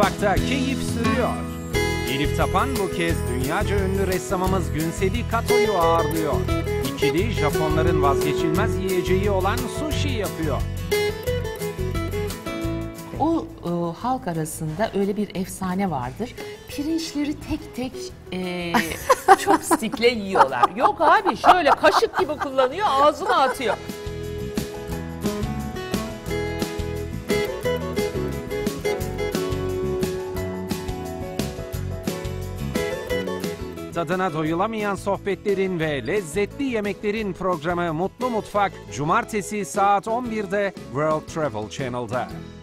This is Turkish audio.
Mutfak'ta keyif sürüyor. Elif Tapan bu kez dünyaca ünlü ressamımız Günseli Kato'yu ağırlıyor. İkili Japonların vazgeçilmez yiyeceği olan suşi yapıyor. O halk arasında öyle bir efsane vardır. Pirinçleri tek tek chopstick'le yiyorlar. Yok abi, şöyle kaşık gibi kullanıyor, ağzına atıyor. Tadına doyulamayan sohbetlerin ve lezzetli yemeklerin programı Mutlu Mutfak, Cumartesi saat 11'de World Travel Channel'da.